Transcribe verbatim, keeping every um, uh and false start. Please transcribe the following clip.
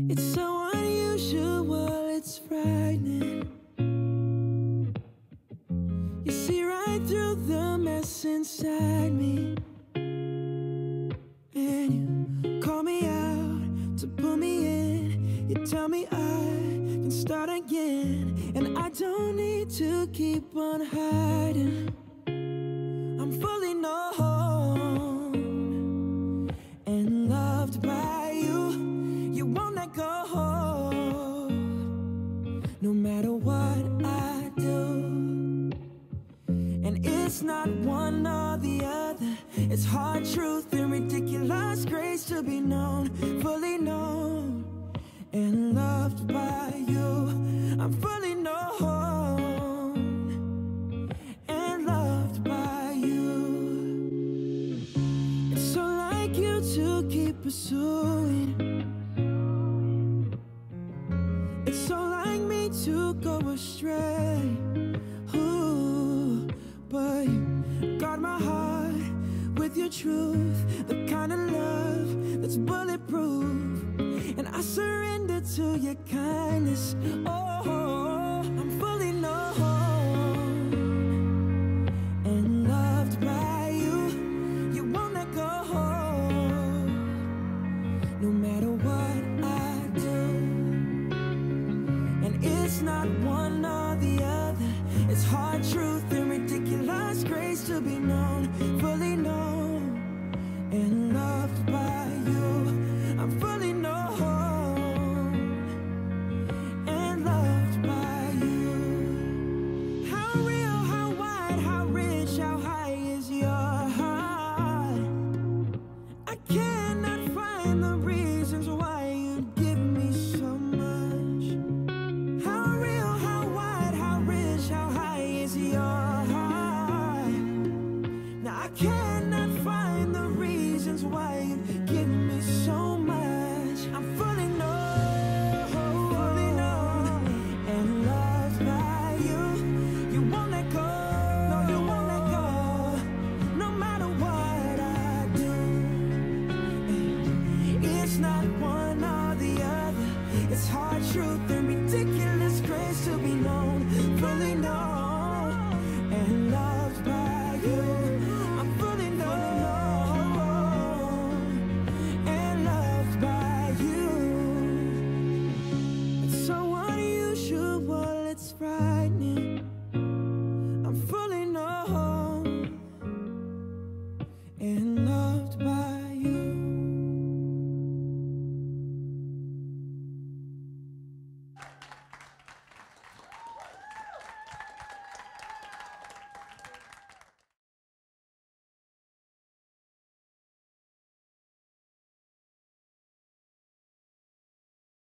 It's so unusual, it's frightening. You see right through the mess inside me, and you call me out to pull me in. You tell me I can start again, and I don't need to keep on hiding. I'm fully known and loved by you. You won't let go, no matter what I do. And it's not one or the other. It's hard truth and ridiculous grace to be known, fully known and loved by you. I'm fully known and loved by you. It's so like you to keep pursuing. It's so like me to go astray. Ooh, but you guard my heart with your truth, the kind of love that's bulletproof. And I surrender to your kindness. Oh, I'm fully known and loved by you. You won't let go, no matter what I do. And it's not one or the other. It's hard truth and ridiculous grace to be known, fully known and loved by you. I'm fully known and loved by you. How real, how wide, how rich, how high is your heart? I cannot find the reasons why you'd give me so much. How real, how wide, how rich, how high is your heart? Now I cannot find the reasons why you'd give me so much. I'm fully known, fully known and loved by you. You won't let go, no, you won't let go, no matter what I do. It's not one or the other. It's hard truth and ridiculous grace to be known, fully known and loved by you.